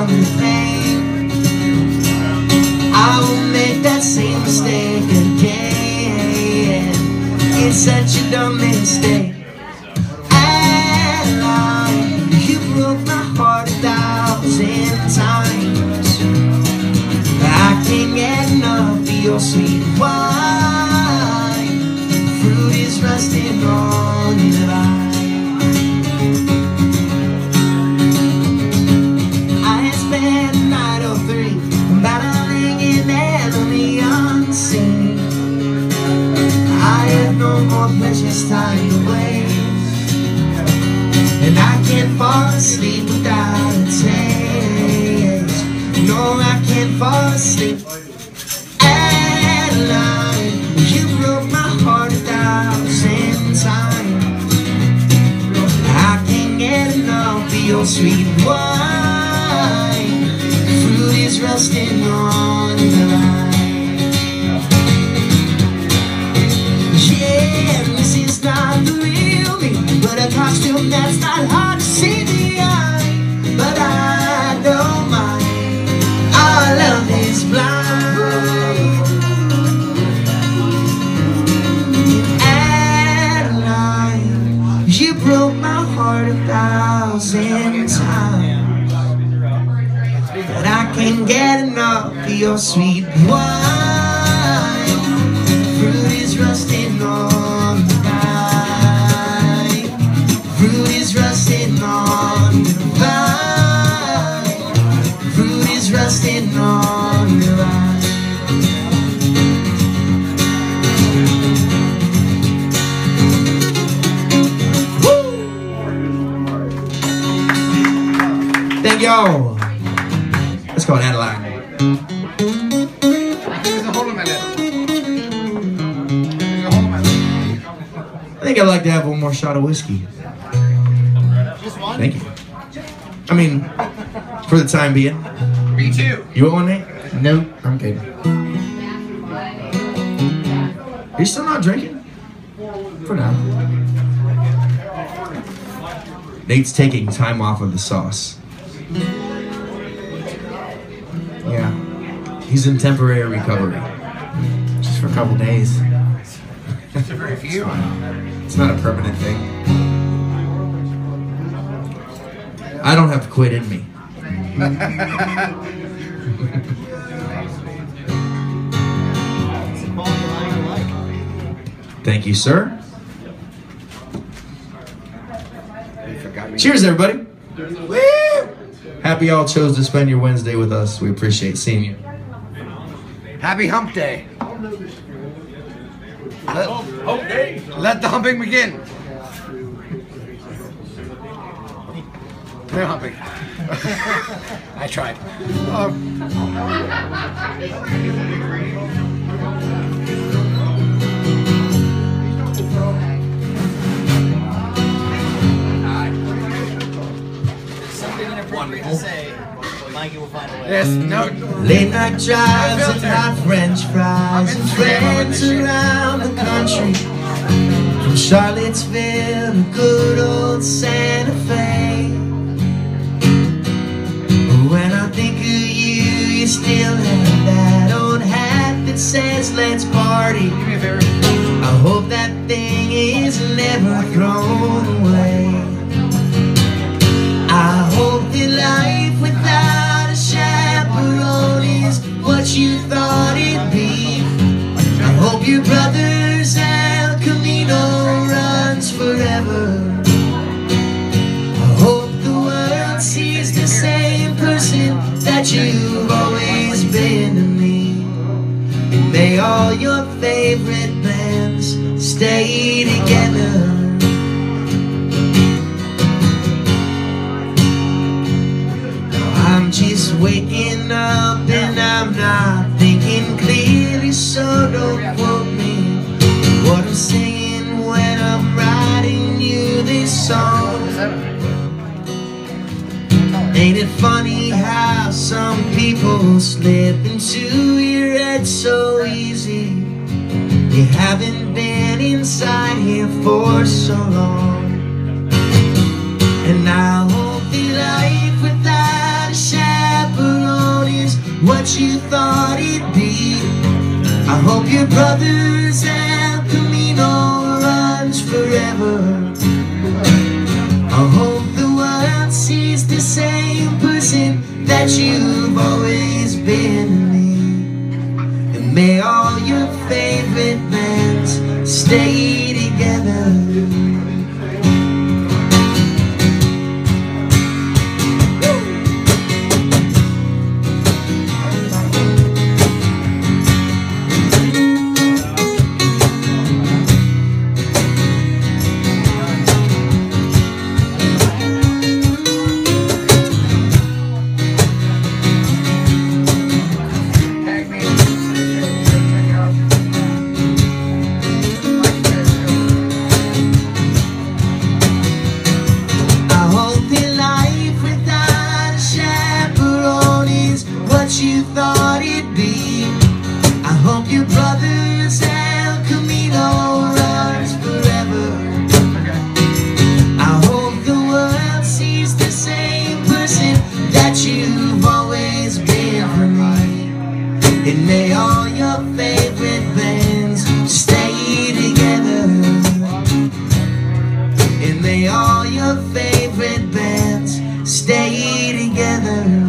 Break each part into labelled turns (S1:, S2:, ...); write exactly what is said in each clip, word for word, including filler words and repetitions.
S1: one thing. I won't make that same mistake again. It's such a dumb mistake. Adeline, you broke my heart a thousand times. I can't get enough of your sweet wine. Fruit is rusting on the vine. I spent a night or three battling an enemy unseen. I have no more precious time to waste, and I can't fall asleep without a taste. No, I can't fall asleep. Adeline, you broke my heart a thousand times. I can't get enough of your sweet wine. Fruit is rusting on the line. Yeah, this is not the real me, but a costume that's not hard to see the eye. But I don't mind, our love is blind. Adeline, you broke my heart a thousand times, but I can't get enough of your sweet wine. Fruit is rusting on the vine. Fruit is rusting on the vine. Fruit is rusting on the vine. Woo! Thank y'all. Let's go, Adeline.
S2: There's a hole in my lip. There's a hole in my lip.
S1: I think I'd like to have one more shot of whiskey.
S2: Just one?
S1: Thank you. I mean, for the time being.
S2: Me too.
S1: You want one, Nate? Nope, I'm good. Are you still not drinking? For now. Nate's taking time off of the sauce. Yeah. He's in temporary recovery. Just for a couple days.
S2: Just a very few.
S1: It's not a permanent thing. I don't have to quit in me. Thank you, sir. Cheers, everybody. Woo! Happy y'all chose to spend your Wednesday with us. We appreciate seeing you.
S2: Happy hump day. Let, okay. Let the humping begin. No humping. I tried. Um,
S3: Wonderful. To say, Mikey will find a way.
S2: yes, no.
S1: Late night drives and hot French fries and friends around the country, from Charlottesville to good old Santa Fe. When I think of you, you still have that old hat that says let's party.
S2: Do me a favor.
S1: I hope that thing is never thrown away. I hope that life without a chaperone is what you thought it'd be. I hope your brother's El Camino runs forever. I hope the world sees the same person that you've always been to me. And may all your favorite bands stay together. I'm just waking up and I'm not thinking clearly, so don't quote me what I'm singing when I'm writing you this song. Ain't it funny how some people slip into your head so easy? You haven't been inside here for so long. And I hope that life without a shadow what you thought it'd be. I hope your brother's El Camino runs forever. I hope the world sees the same person that you've always been to me. And may all your favorite bands stay together. You thought it'd be. I hope your brother's El Camino runs forever. I hope the world sees the same person that you've always been for me. And may all your favorite bands stay together. And may all your favorite bands stay together.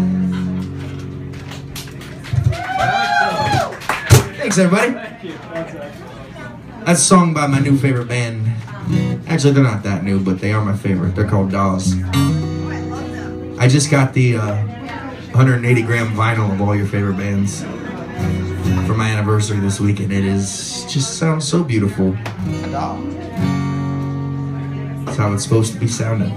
S1: Thanks, everybody. That's a song by my new favorite band. Actually, they're not that new, but they are my favorite. They're called Dawes. I just got the uh, one hundred eighty gram vinyl of all your favorite bands for my anniversary this week, and it is just sounds so beautiful. That's how it's supposed to be sounding.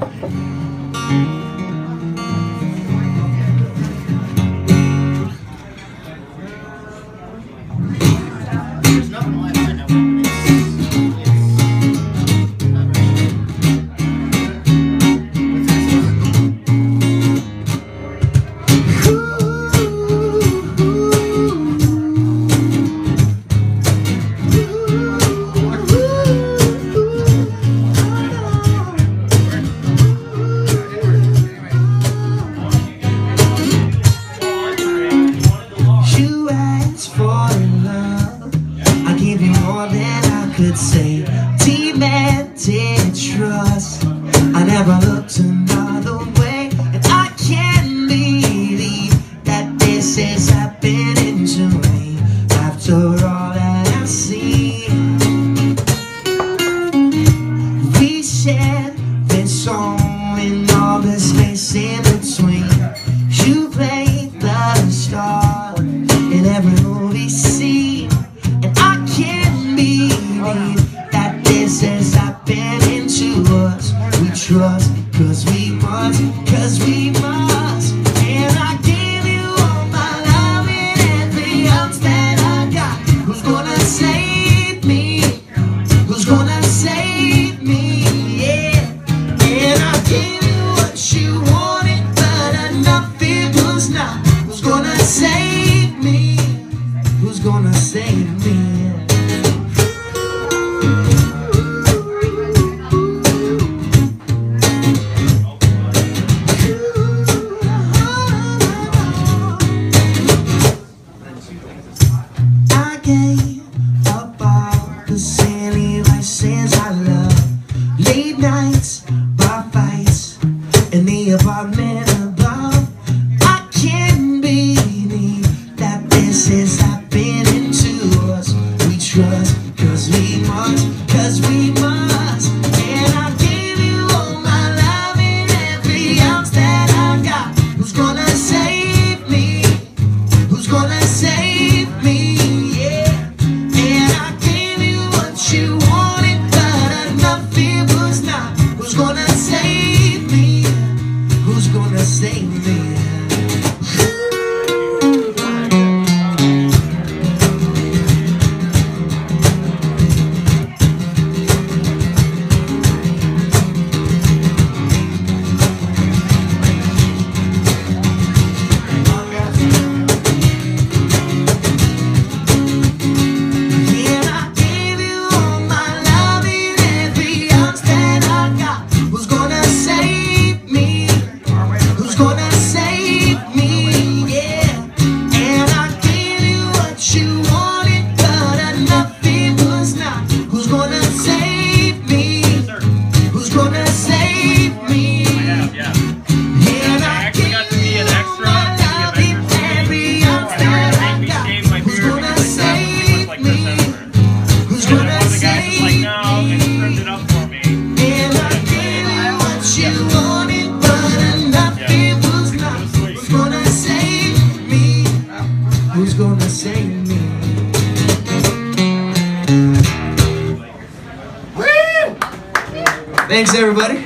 S1: Thanks, everybody.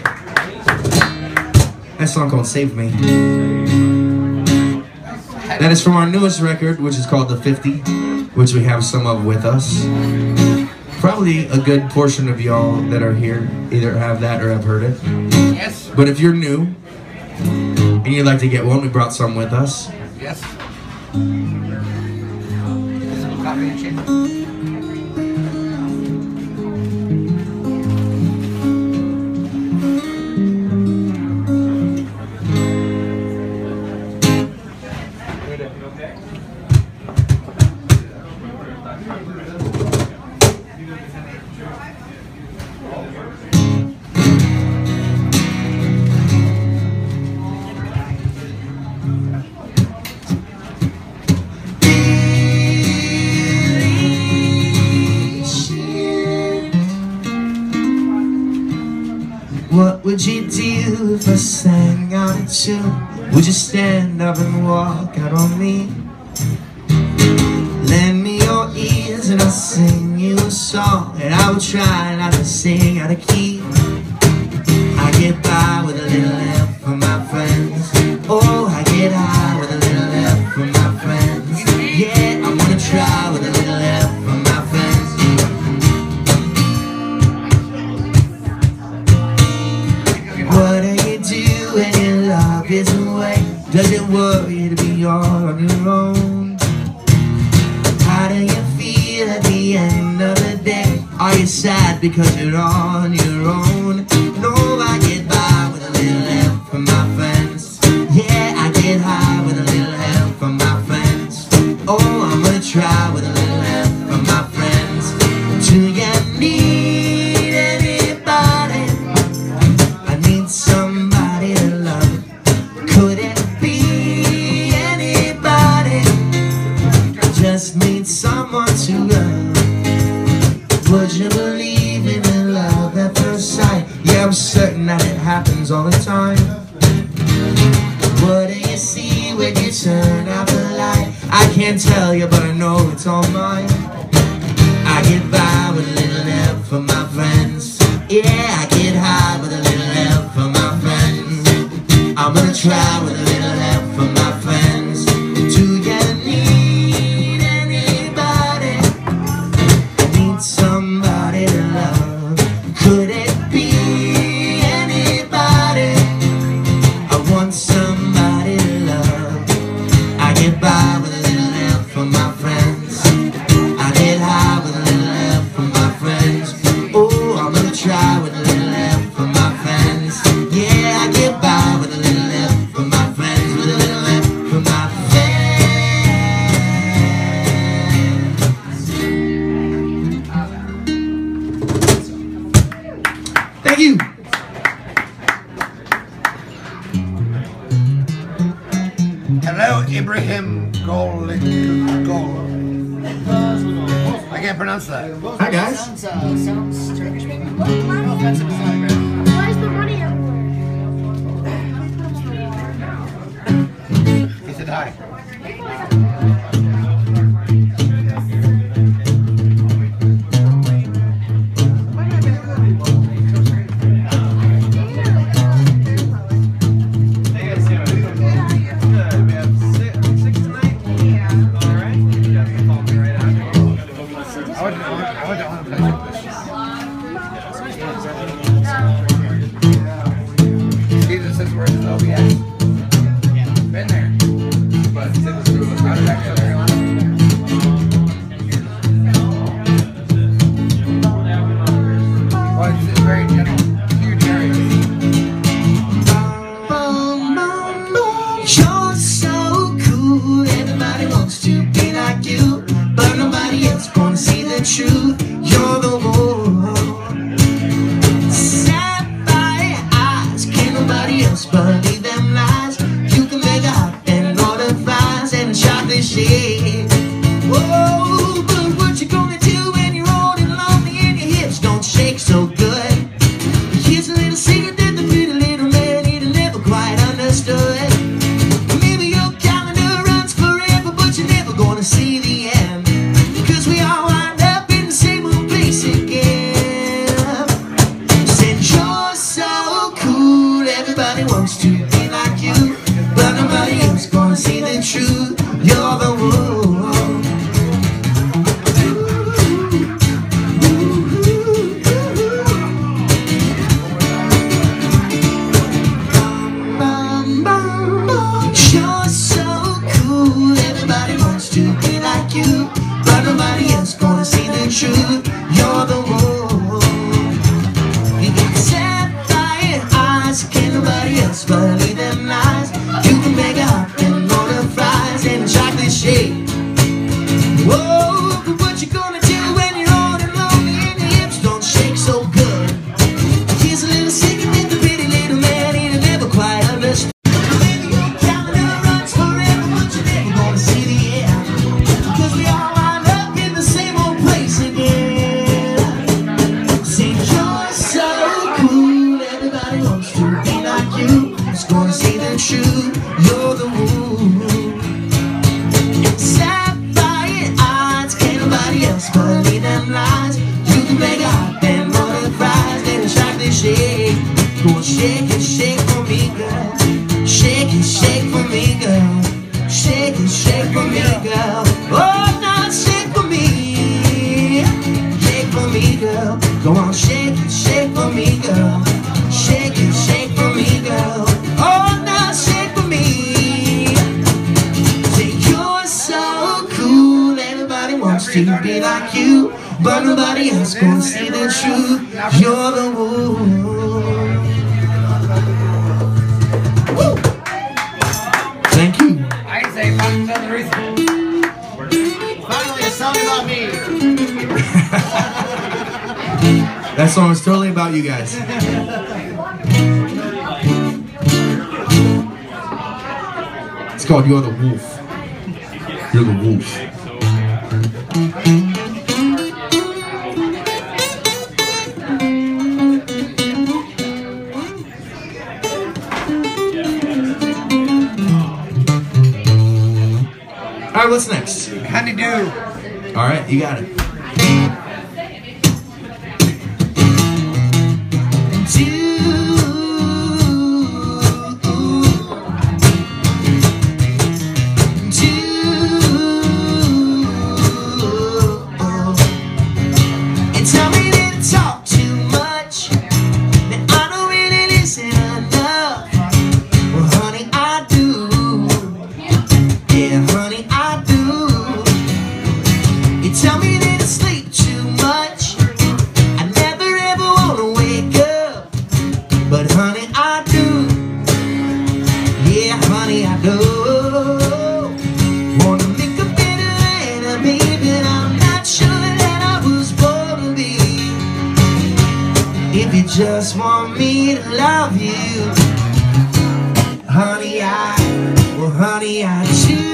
S1: That song called Save Me. That is from our newest record, which is called The fifty, which we have some of with us. Probably a good portion of y'all that are here either have that or have heard it.
S2: Yes.
S1: But if you're new and you'd like to get one, we brought some with us.
S2: Yes. Physical copy and shit.
S1: What would you do if I sang out a tune? Would you stand up and walk out on me? Lend me your ears and I'll sing you a song, and I will try not to sing out of key. I get by with a little help from my friends. Oh, I get high with a little help from my friends. Yeah, I'm gonna try with a little help from my friends. What do you do when your love is away? Does it worry you to be all on your own? How do you feel at the end of the day? Are you sad because you're on your own? No, I get by with a little help from my friends. Yeah, I get high with a little help from my friends. Oh, I'm gonna try with a little help from my friends. Do you need anybody? I need somebody to love. Could it be anybody? Just need someone to love. Would you believe in the love at first sight? Yeah, I'm certain that it happens all the time. What do you see when you turn out the light? I can't tell you, but I know it's all mine. I get by with a little help from my friends. Yeah, I get high with a little help from my friends. I'm gonna try with a little help from my friends. Do you need anybody? I need somebody to love. Could it be anybody? I want somebody to love. I get by with a little help from my friends. I get high with a little help from my friends. Oh, I'm gonna try with a little help from my friends. Yeah, I get by with a little help from my friends. With a little help from my friends. Thank you.
S2: Hello, Ibrahim Gol. Gol. I can't pronounce that.
S1: Hi, guys.
S3: Sounds, uh, sounds Turkish, maybe? No offense if it's not English.
S4: Where's the money everywhere?
S2: He said hi. I went to I went to one place. Jesus says where it's O B S. Been there. But it was through out of South Carolina. Well, it's, it's very general, huge area.
S1: You're so cool, everybody wants to be like you, but nobody else gonna see the truth. You're the one. Sapphire eyes, can't nobody else believe them lies. You can make up and order fries and chocolate shake. Whoa, but what you gonna do when you're old and lonely and your hips don't shake so good? Here's a little secret that the pretty little man he'd never quite understood. Maybe your calendar runs forever, but you're never gonna see the end, 'cause we all wind up in the same old place again. Said you're truth. You're the one. You're so cool. Everybody wants to be like you, but nobody else gonna see the truth. You're the one. You got sapphire eyes, can't nobody else believe them lies. You can make a hot and on the fries and chocolate shake. Whoa, but what you gonna do when you're old and lonely and your hips don't shake so good? Here's a little secret that the pretty little man he'll never quite understand. Maybe your calendar runs forever, but you're never gonna see the end, because we all wind up in the same old place again. Say you're so cool, everybody wants to be like you. Who's gonna see the truth? You're the one. Sapphire eyes, can't nobody else believe them lies. You can make a hot pan, butter fries, then chocolate shake. Go on, shake it, shake for me, girl. Shake it, shake for me, girl. Shake it, shake for me, girl. Oh, now shake for me. Shake for me, girl. Go on, shake it, shake for me, girl. Shake it, shake for me, girl. Oh, now shake for me. Say you're so cool. Everybody wants to be like you, but nobody else gonna see the truth. You're the one. Woo! Thank you.
S2: I say, fucking tell the truth.
S3: Finally, a song about me.
S1: That song is totally about you guys. It's called You're the Wolf. You're the Wolf. Alright, what's next?
S2: Honeydew.
S1: Alright, you got it. Tell me that I sleep too much. I never ever wanna wake up, but honey I do. Yeah, honey I do. Wanna make a better enemy, but I'm not sure that I was born to be. If you just want me to love you, honey I, well honey I do.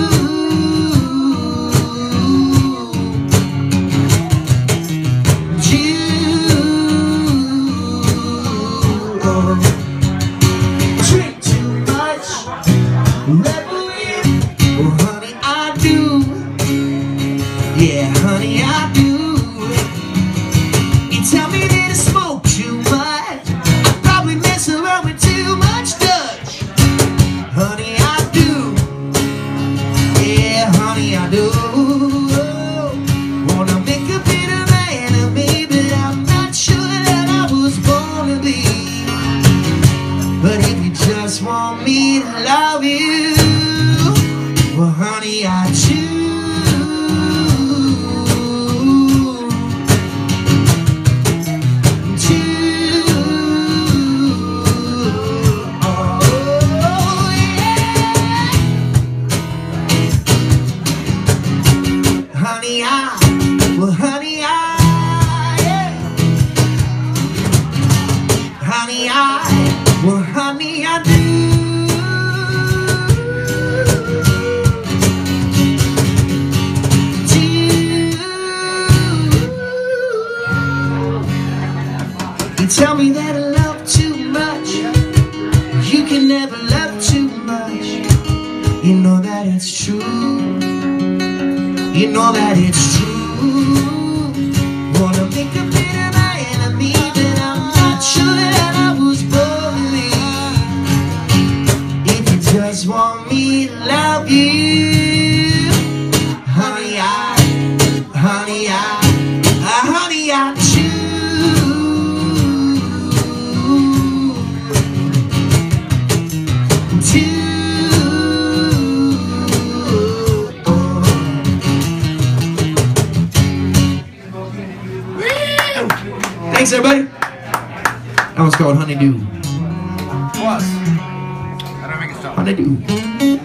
S1: Yeah, honey, I do. You tell me that I smoke too much. I probably mess around with too much Dutch. Honey, I do. Yeah, honey, I do. Wanna make a better man of me, but I'm not sure that I was born to be. But if you just want me to love you, well, honey, I do. Honey, I, well, honey, I, yeah. Honey, I, well, honey, I do. Do. You tell me that I love too much. You can never love too much. You know that it's true. You know that it's true. Wanna make a better man of me, but I'm not sure that I was born to be. If you just want me love you. Honey, I, honey, I, uh, honey, I choose to. Thanks, everybody. That one's called Honeydew.
S2: Plus, I don't make it stop.
S1: Honeydew.